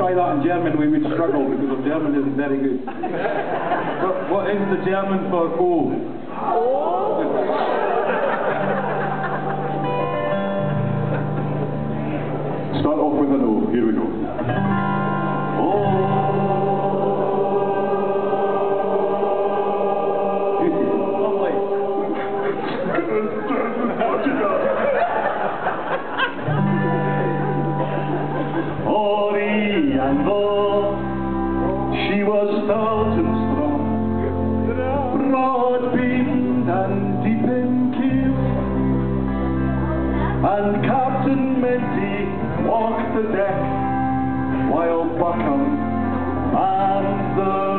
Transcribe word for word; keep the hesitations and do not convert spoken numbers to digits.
try that in German, we would struggle because our German isn't very good. what, what is the German for O? Start off with an O. Here we go. Oh. She was stout and strong, broad-beamed and deep in keel, and Captain Menty walked the deck while Buckham and the